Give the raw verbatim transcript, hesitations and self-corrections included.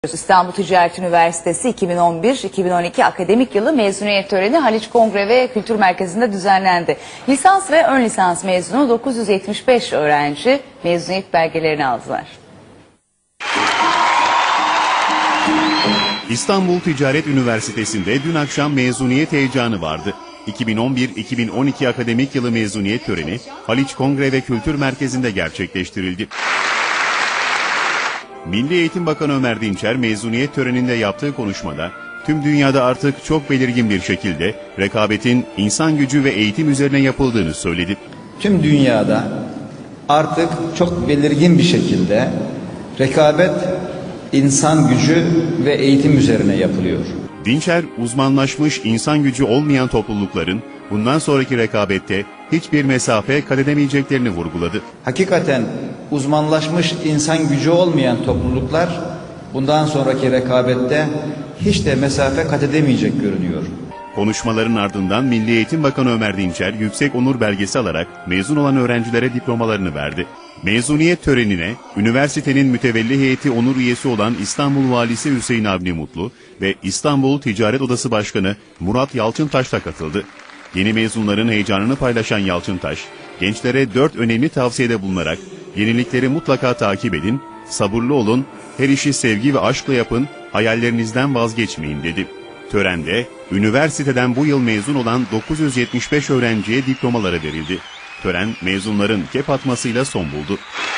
İstanbul Ticaret Üniversitesi iki bin on bir iki bin on iki akademik yılı mezuniyet töreni Haliç Kongre ve Kültür Merkezi'nde düzenlendi. Lisans ve ön lisans mezunu dokuz yüz yetmiş beş öğrenci mezuniyet belgelerini aldılar. İstanbul Ticaret Üniversitesi'nde dün akşam mezuniyet heyecanı vardı. iki bin on bir iki bin on iki akademik yılı mezuniyet töreni Haliç Kongre ve Kültür Merkezi'nde gerçekleştirildi. Milli Eğitim Bakanı Ömer Dinçer mezuniyet töreninde yaptığı konuşmada tüm dünyada artık çok belirgin bir şekilde rekabetin insan gücü ve eğitim üzerine yapıldığını söyledi. Tüm dünyada artık çok belirgin bir şekilde rekabet insan gücü ve eğitim üzerine yapılıyor. Dinçer, uzmanlaşmış insan gücü olmayan toplulukların bundan sonraki rekabette hiçbir mesafe kat edemeyeceklerini vurguladı. Hakikaten uzmanlaşmış insan gücü olmayan topluluklar bundan sonraki rekabette hiç de mesafe kat edemeyecek görünüyor. Konuşmaların ardından Milli Eğitim Bakanı Ömer Dinçer yüksek onur belgesi alarak mezun olan öğrencilere diplomalarını verdi. Mezuniyet törenine üniversitenin mütevelli heyeti onur üyesi olan İstanbul Valisi Hüseyin Avni Mutlu ve İstanbul Ticaret Odası Başkanı Murat Yalçıntaş da katıldı. Yeni mezunların heyecanını paylaşan Yalçıntaş, gençlere dört önemli tavsiyede bulunarak yenilikleri mutlaka takip edin, sabırlı olun, her işi sevgi ve aşkla yapın, hayallerinizden vazgeçmeyin dedi. Törende üniversiteden bu yıl mezun olan dokuz yüz yetmiş beş öğrenciye diplomaları verildi. Tören mezunların kep atmasıyla son buldu.